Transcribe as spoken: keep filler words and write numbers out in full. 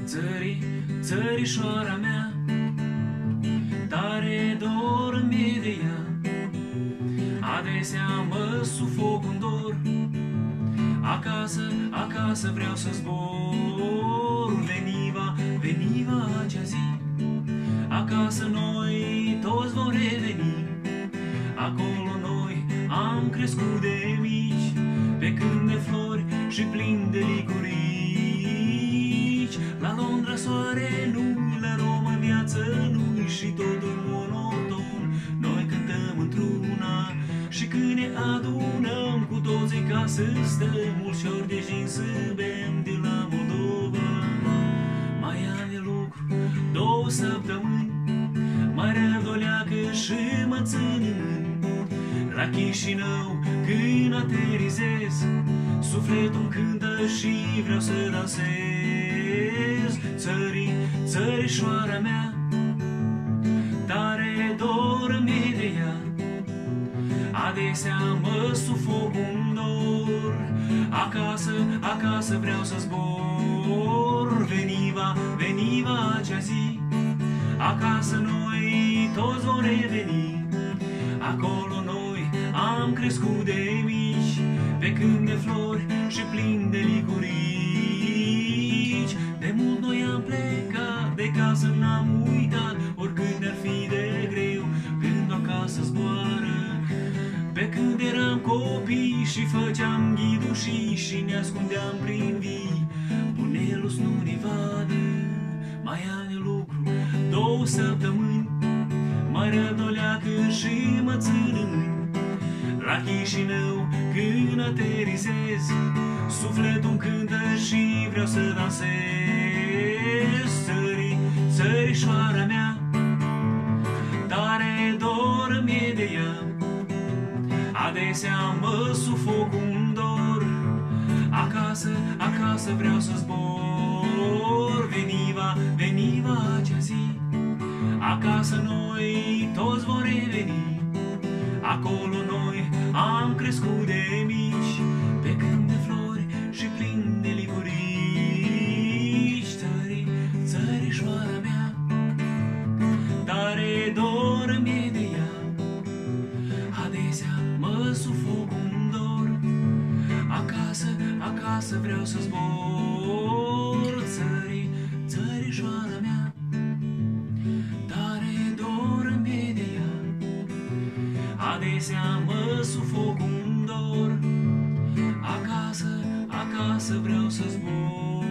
Țării, țărișoara mea, tare dor mi-e de ea. Adesea mă sufoc în dor, acasă, acasă vreau să zbor. Veniva, veniva acea zi, acasă noi toți vom reveni. Acolo noi am crescut de mici, pe câmp de flori și plin de licurici. La Londra soare nu-i, la Roma viață nu-i, și totul monoton. Noi cântăm într-una și când ne adunăm cu toții ca să stăm ulșor de gin să bem de la Moldova. Mai am de lucru două săptămâni, mai răvdoleacă și mă țin în mâini. La Chișinău când aterizez, sufletul cântă și vreau să dansez. Țării, țărișoara mea, tare dor mi-e de ea. Adesea mă sufoc în dor, acasă, acasă vreau să zbor. Veniva, veniva acea zi, acasă noi toți vom reveni. Acolo noi am crescut de mici, pe câmp de flori și plin de licurici. De mult noi am plecat de casă, n-am uitat, oricât ne-ar fi de greu, gândul acasă zboară. Pe când eram copii și făceam ghidușii și ne ascundeam prin vii, bunelul nu ne vadă. Mai am de lucru două săptămâni, mai rădoleacă și mă țin în mâini. La Chișinău când aterizez, sufletul cântă și vreau să dansez. Țării, țărișoara mea, tare dor mi-e de ea. Adesea mă sufoc în dor, acasă, acasă vreau să zbor. Veniva, veniva acea zi, acasă noi toți vom reveni. Acolo noi am crescut de mici, pe câmp de flori și plin de licurici. Țării, țărișoara mea, tare dor mi-e de ea. Adesea mă sufoc în dor, acasă, acasă vreau să zbor. Țării, țărișoara mea, tare dor mi-e de ea. Adesea mă sufoc în dor, acasă, acasă vreau să zbor.